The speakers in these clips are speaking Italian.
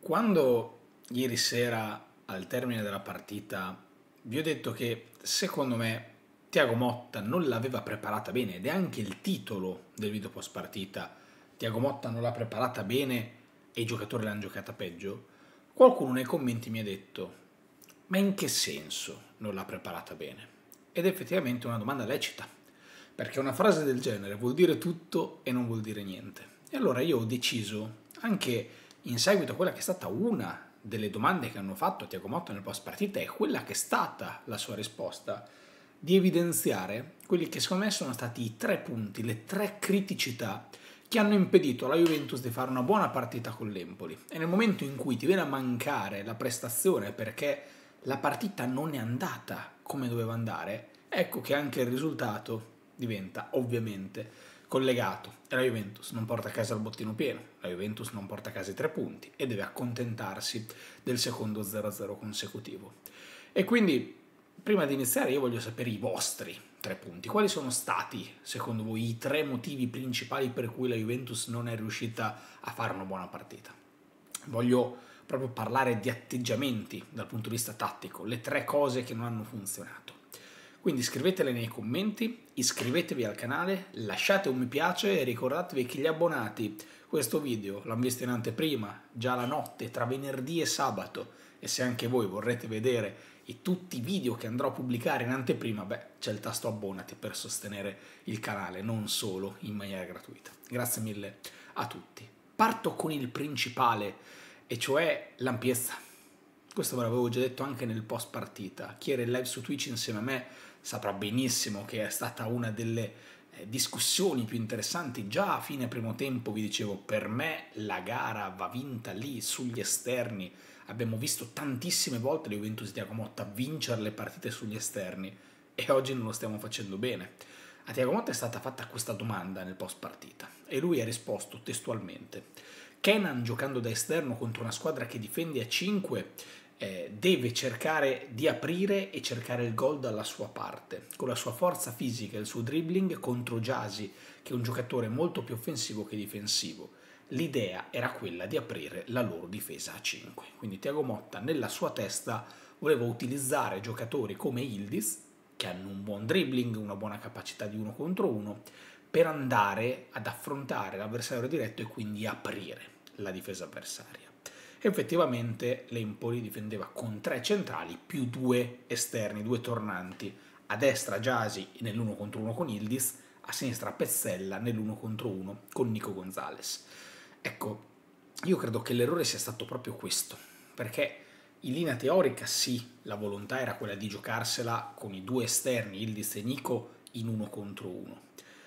Quando ieri sera, al termine della partita, vi ho detto che secondo me Thiago Motta non l'aveva preparata bene, ed è anche il titolo del video post partita, Thiago Motta non l'ha preparata bene e i giocatori l'hanno giocata peggio, qualcuno nei commenti mi ha detto: ma in che senso non l'ha preparata bene? Ed è effettivamente una domanda lecita, perché una frase del genere vuol dire tutto e non vuol dire niente. E allora io ho deciso, anche in seguito a quella che è stata una delle domande che hanno fatto a Thiago Motta nel post partita e quella che è stata la sua risposta, di evidenziare quelli che secondo me sono stati i 3 punti, le 3 criticità che hanno impedito alla Juventus di fare una buona partita con l'Empoli. E nel momento in cui ti viene a mancare la prestazione perché la partita non è andata come doveva andare, ecco che anche il risultato diventa ovviamente collegato. E la Juventus non porta a casa il bottino pieno, la Juventus non porta a casa i 3 punti e deve accontentarsi del secondo 0-0 consecutivo. E quindi, prima di iniziare, io voglio sapere i vostri 3 punti. Quali sono stati, secondo voi, i 3 motivi principali per cui la Juventus non è riuscita a fare una buona partita? Voglio proprio parlare di atteggiamenti dal punto di vista tattico, le 3 cose che non hanno funzionato. Quindi scrivetele nei commenti, iscrivetevi al canale, lasciate un mi piace e ricordatevi che gli abbonati questo video l'hanno visto in anteprima, già la notte, tra venerdì e sabato, e se anche voi vorrete vedere tutti i video che andrò a pubblicare in anteprima, c'è il tasto abbonati per sostenere il canale, non solo in maniera gratuita. Grazie mille a tutti. Parto con il principale, e cioè l'ampiezza. Questo ve l'avevo già detto anche nel post partita. Chi era in live su Twitch insieme a me saprà benissimo che è stata una delle discussioni più interessanti. Già a fine primo tempo vi dicevo, per me la gara va vinta lì, sugli esterni. Abbiamo visto tantissime volte la Juventus di Thiago Motta vincere le partite sugli esterni e oggi non lo stiamo facendo bene. A Thiago Motta è stata fatta questa domanda nel post partita e lui ha risposto testualmente: Kenan, giocando da esterno contro una squadra che difende a 5, deve cercare di aprire e cercare il gol dalla sua parte, con la sua forza fisica e il suo dribbling contro Gyasi, che è un giocatore molto più offensivo che difensivo. L'idea era quella di aprire la loro difesa a 5. Quindi Thiago Motta nella sua testa voleva utilizzare giocatori come Yildiz, che hanno un buon dribbling, una buona capacità di 1 contro 1, per andare ad affrontare l'avversario diretto e quindi aprire la difesa avversaria. Effettivamente l'Empoli difendeva con 3 centrali più 2 esterni, 2 tornanti, a destra Gyasi nell'1 contro 1 con Yildiz, a sinistra Pezzella nell'1 contro 1 con Nico Gonzalez. Ecco, io credo che l'errore sia stato proprio questo, perché in linea teorica sì, la volontà era quella di giocarsela con i 2 esterni, Yildiz e Nico, in 1 contro 1.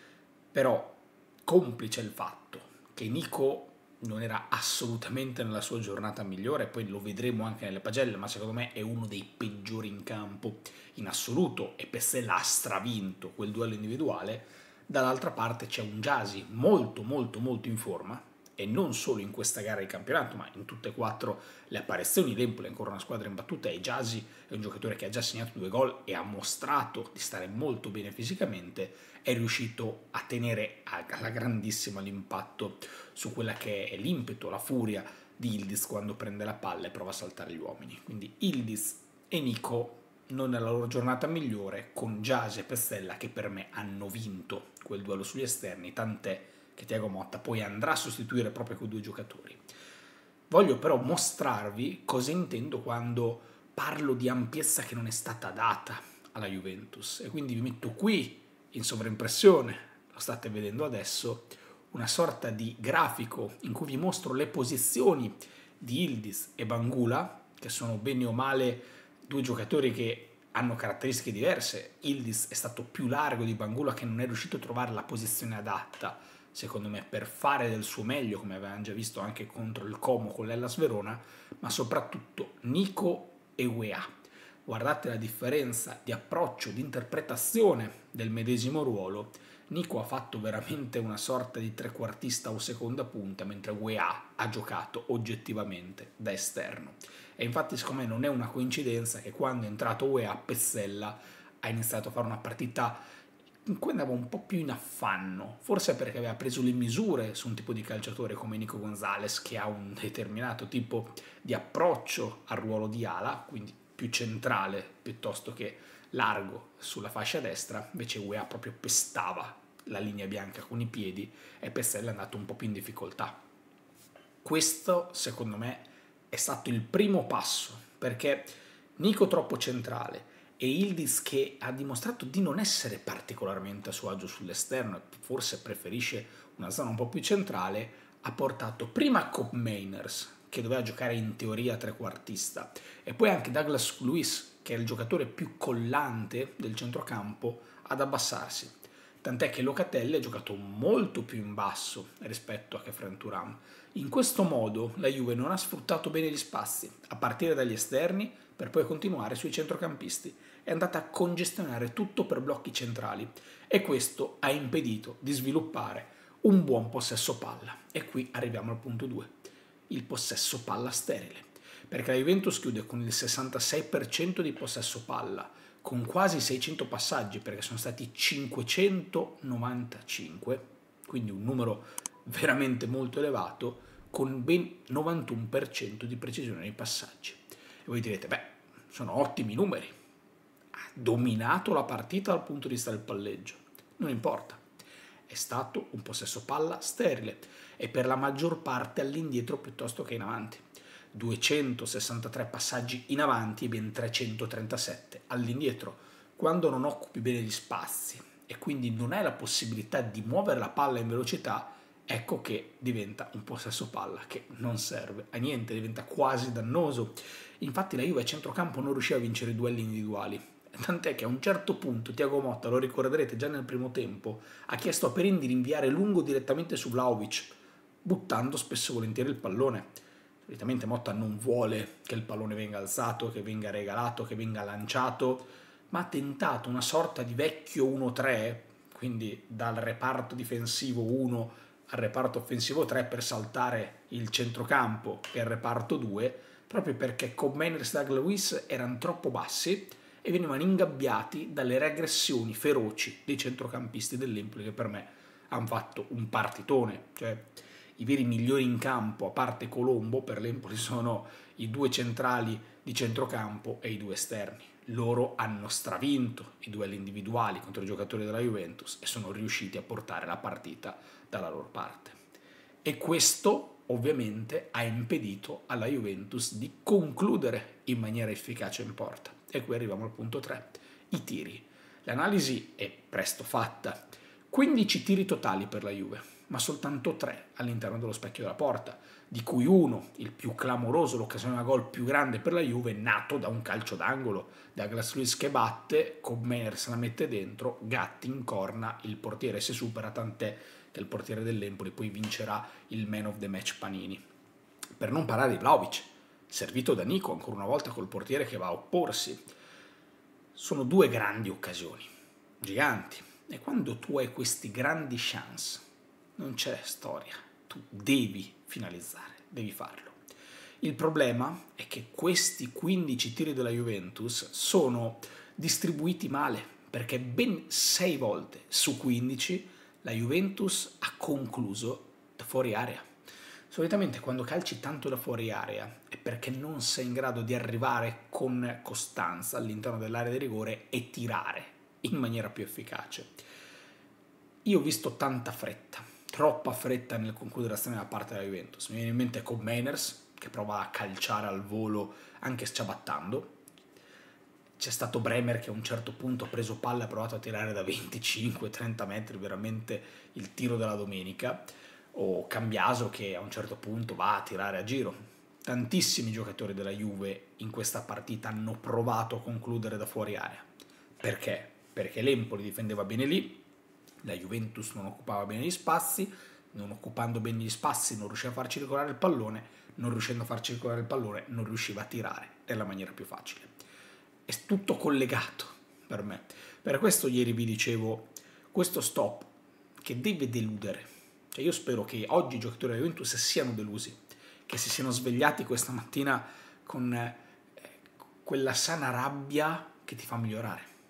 Però, complice il fatto che Nico non era assolutamente nella sua giornata migliore, poi lo vedremo anche nelle pagelle, ma secondo me è uno dei peggiori in campo in assoluto, e Pezzella ha stravinto quel duello individuale. Dall'altra parte c'è un Gyasi molto in forma, e non solo in questa gara di campionato, ma in tutte e 4 le apparizioni. L'Empoli è ancora una squadra imbattuta e Gyasi è un giocatore che ha già segnato 2 gol e ha mostrato di stare molto bene fisicamente. È riuscito a tenere alla grandissima l'impatto su quella che è l'impeto, la furia di Yildiz quando prende la palla e prova a saltare gli uomini. Quindi Yildiz e Nico non nella loro giornata migliore, con Gyasi e Pezzella che per me hanno vinto quel duello sugli esterni, tant'è che Thiago Motta poi andrà a sostituire proprio quei 2 giocatori. Voglio però mostrarvi cosa intendo quando parlo di ampiezza che non è stata data alla Juventus, e quindi vi metto qui in sovraimpressione, lo state vedendo adesso, una sorta di grafico in cui vi mostro le posizioni di Yildiz e Bangula, che sono bene o male 2 giocatori che hanno caratteristiche diverse. Yildiz è stato più largo di Bangula, che non è riuscito a trovare la posizione adatta, secondo me, per fare del suo meglio, come avevamo già visto anche contro il Como con l'Hellas Verona, ma soprattutto Nico e UEA. Guardate la differenza di approccio, di interpretazione del medesimo ruolo. Nico ha fatto veramente una sorta di trequartista o seconda punta, mentre UEA ha giocato oggettivamente da esterno. E infatti secondo me non è una coincidenza che quando è entrato UEA, Pezzella ha iniziato a fare una partita in cui andava un po' più in affanno, forse perché aveva preso le misure su un tipo di calciatore come Nico Gonzalez, che ha un determinato tipo di approccio al ruolo di ala, quindi più centrale piuttosto che largo sulla fascia destra. Invece UEA proprio pestava la linea bianca con i piedi e Pestello è andato un po' più in difficoltà. Questo, secondo me, è stato il primo passo, perché Nico troppo centrale e Yildiz, che ha dimostrato di non essere particolarmente a suo agio sull'esterno, forse preferisce una zona un po' più centrale, ha portato prima Cobb Mainers, che doveva giocare in teoria trequartista, e poi anche Douglas Luiz, che è il giocatore più collante del centrocampo, ad abbassarsi. Tant'è che Locatelli ha giocato molto più in basso rispetto a Khéphren Thuram. In questo modo la Juve non ha sfruttato bene gli spazi, a partire dagli esterni per poi continuare sui centrocampisti. È andata a congestionare tutto per blocchi centrali e questo ha impedito di sviluppare un buon possesso palla. E qui arriviamo al punto 2, il possesso palla sterile. Perché la Juventus chiude con il 66% di possesso palla, con quasi 600 passaggi, perché sono stati 595, quindi un numero veramente molto elevato, con ben 91% di precisione nei passaggi. E voi direte, beh, sono ottimi numeri, ha dominato la partita dal punto di vista del palleggio. Non importa, è stato un possesso palla sterile e per la maggior parte all'indietro piuttosto che in avanti. 263 passaggi in avanti e ben 337 all'indietro. Quando non occupi bene gli spazi e quindi non hai la possibilità di muovere la palla in velocità, ecco che diventa un possesso palla che non serve a niente, diventa quasi dannoso. Infatti la Juve a centrocampo non riusciva a vincere i duelli individuali, tant'è che a un certo punto Thiago Motta, lo ricorderete già nel primo tempo, ha chiesto a Perin di rinviare lungo direttamente su Vlahovic, buttando spesso e volentieri il pallone. Solitamente Motta non vuole che il pallone venga alzato, che venga regalato, che venga lanciato, ma ha tentato una sorta di vecchio 1-3, quindi dal reparto difensivo 1 al reparto offensivo 3 per saltare il centrocampo e il reparto 2, proprio perché Cobb Mainers e Douglas Luiz erano troppo bassi e venivano ingabbiati dalle regressioni feroci dei centrocampisti dell'Empoli, che per me hanno fatto un partitone. Cioè, i veri migliori in campo, a parte Colombo, per l'Empoli sono i due centrali di centrocampo e i due esterni. Loro hanno stravinto i duelli individuali contro i giocatori della Juventus e sono riusciti a portare la partita dalla loro parte. E questo ovviamente ha impedito alla Juventus di concludere in maniera efficace in porta. E qui arriviamo al punto 3, i tiri. L'analisi è presto fatta. 15 tiri totali per la Juve, ma soltanto 3 all'interno dello specchio della porta, di cui uno, il più clamoroso, l'occasione da gol più grande per la Juve, nato da un calcio d'angolo. Douglas Luiz che batte, Cobb Mainers la mette dentro, Gatti incorna, il portiere si supera, tant'è che il portiere dell'Empoli poi vincerà il Man of the Match Panini. Per non parlare di Vlahovic, servito da Nico ancora una volta col portiere che va a opporsi. Sono due grandi occasioni, giganti, e quando tu hai questi grandi chance non c'è storia, tu devi finalizzare, devi farlo. Il problema è che questi 15 tiri della Juventus sono distribuiti male, perché ben 6 volte su 15 la Juventus ha concluso da fuori area. Solitamente quando calci tanto da fuori area è perché non sei in grado di arrivare con costanza all'interno dell'area di rigore e tirare in maniera più efficace. Io ho visto tanta fretta, troppa fretta nel concludere l'azione da parte della Juventus. Mi viene in mente Cobb Mainers, che prova a calciare al volo anche sciabattando. C'è stato Bremer che a un certo punto ha preso palla e ha provato a tirare da 25-30 metri, veramente il tiro della domenica. O Cambiaso che a un certo punto va a tirare a giro. Tantissimi giocatori della Juve in questa partita hanno provato a concludere da fuori area. Perché? Perché l'Empoli difendeva bene lì, la Juventus non occupava bene gli spazi, non occupando bene gli spazi non riusciva a far circolare il pallone, non riuscendo a far circolare il pallone non riusciva a tirare nella maniera più facile. È tutto collegato per me. Per questo ieri vi dicevo, questo stop che deve deludere. Cioè io spero che oggi i giocatori della Juventus siano delusi, che si siano svegliati questa mattina con quella sana rabbia che ti fa migliorare.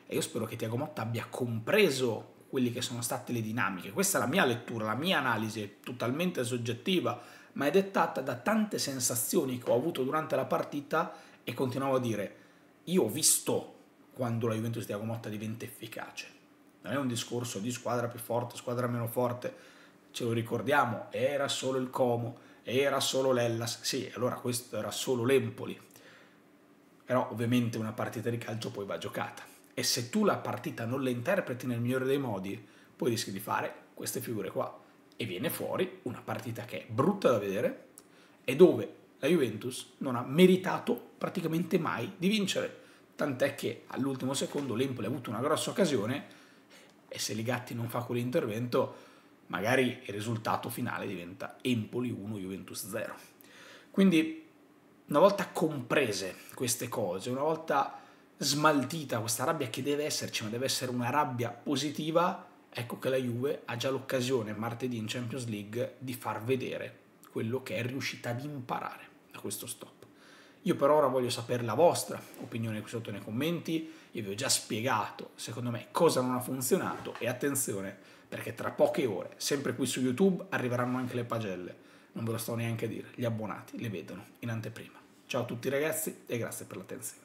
e io spero che Thiago Motta abbia compreso quelle che sono state le dinamiche. Questa è la mia lettura, la mia analisi, è totalmente soggettiva, ma è dettata da tante sensazioni che ho avuto durante la partita e continuavo a dire, io ho visto quando la Juventus di Thiago Motta diventa efficace. Non è un discorso di squadra più forte, squadra meno forte, ce lo ricordiamo, era solo il Como, era solo l'Hellas, sì, allora questo era solo l'Empoli, però ovviamente una partita di calcio poi va giocata, e se tu la partita non la interpreti nel migliore dei modi, poi rischi di fare queste figure qua, e viene fuori una partita che è brutta da vedere e dove la Juventus non ha meritato praticamente mai di vincere, tant'è che all'ultimo secondo l'Empoli ha avuto una grossa occasione e se Ligatti non fa quell'intervento magari il risultato finale diventa Empoli 1 Juventus 0. Quindi una volta comprese queste cose, una volta smaltita questa rabbia che deve esserci, ma deve essere una rabbia positiva, ecco che la Juve ha già l'occasione martedì in Champions League di far vedere quello che è riuscita ad imparare da questo stop. Io per ora voglio sapere la vostra opinione qui sotto nei commenti, io vi ho già spiegato secondo me cosa non ha funzionato e attenzione perché tra poche ore, sempre qui su YouTube, arriveranno anche le pagelle, non ve lo sto neanche a dire, gli abbonati le vedono in anteprima. Ciao a tutti ragazzi e grazie per l'attenzione.